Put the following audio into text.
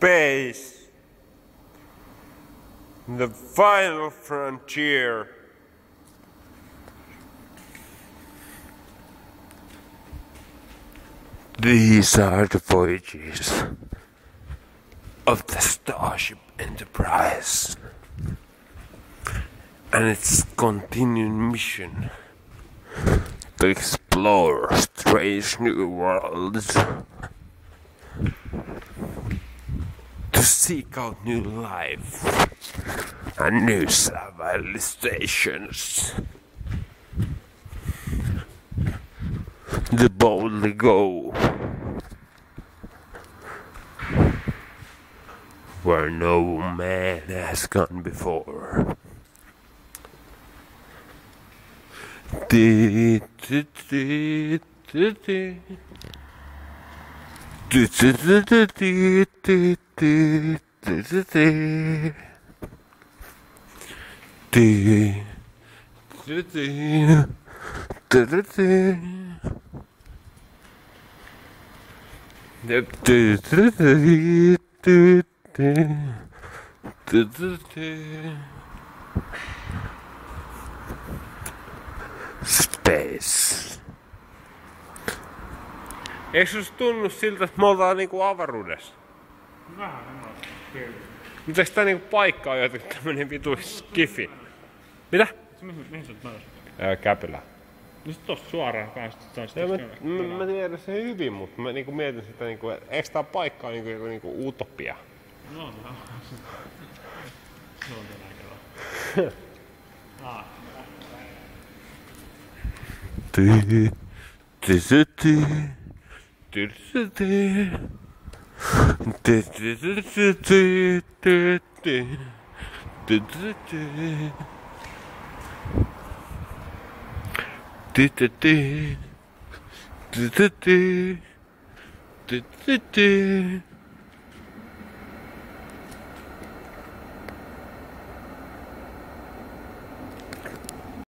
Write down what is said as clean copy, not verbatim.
space, the final frontier. These are the voyages of the Starship Enterprise and its continuing mission to explore strange new worlds, to seek out new life and new civilizations, to boldly go where no man has gone before. Space. Eikö susta tunnu siltä, että me ollaan niinku avaruudessa? Vähän kyllä. Mutta eikö tää niinku paikka on jotenkin tämmönen vitu skifi? Mitä? Mihin sä oot menossa? Käpylään. No sit tosta suoraan päästä. Mä tiedän sen hyvin, mutta mä niinku mietin sitä, niinku, eikö tää paikka ole niinku utopia? No. Se on tänään kerran. Ah.